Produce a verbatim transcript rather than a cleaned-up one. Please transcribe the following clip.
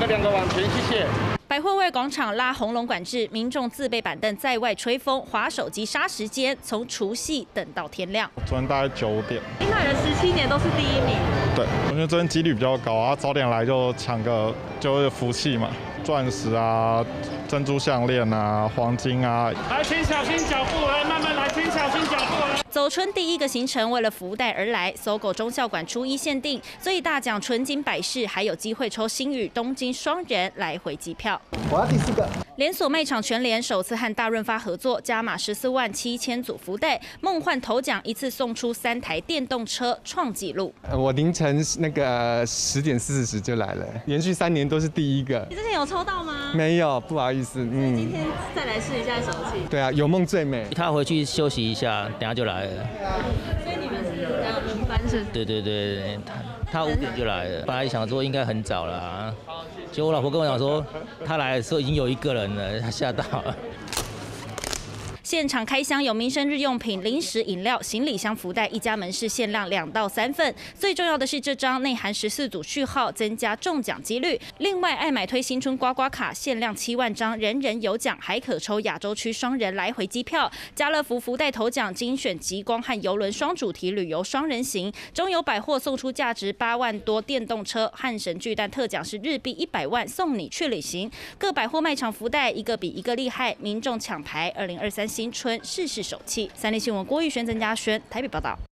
个两个往前，谢谢。 百货外广场拉红龙管制，民众自备板凳在外吹风、滑手机杀时间，从除夕等到天亮。 昨天大概九点， 林凯人十七年都是第一名。 对，我觉得昨天几率比较高啊，早点来就抢个就有福气嘛，钻石啊、珍珠项链啊、黄金啊。 来，请小心脚步，来慢慢来，请小心脚步。 走春第一个行程，为了福袋而来，搜狗中校馆初一限定，最大奖纯金百饰，还有机会抽星宇东京双人来回机票。 我要第四个。 连锁卖场全联首次和大润发合作，加码十四万七千组福袋，梦幻头奖一次送出三台电动车，创纪录。 我凌晨那个十点四十就来了，连续三年都是第一个。 你之前有抽到吗？ 没有，不好意思。 嗯，今天再来试一下手气。 对啊，有梦最美。 他回去休息一下，等下就来了。 所以你们是这样轮班是？ 对对对，他他五点就来了，本来想说应该很早了，结果我老婆跟我讲说，他来的时候已经有一个人了，他吓到了。 现场开箱有民生日用品、零食、饮料、行李箱、福袋，一家门市限量两到三份。最重要的是，这张内含十四组序号，增加中奖几率。另外，爱买推新春刮刮卡限量七万张，人人有奖，还可抽亚洲区双人来回机票。家乐福福袋头奖精选极光和邮轮双主题旅游双人行。中友百货送出价值八万多电动车，汉神巨蛋特奖是日币一百万，送你去旅行。各百货卖场福袋一个比一个厉害，民众抢牌。二零二三新春事事手气。三立新闻郭玉璇、曾家轩台北报道。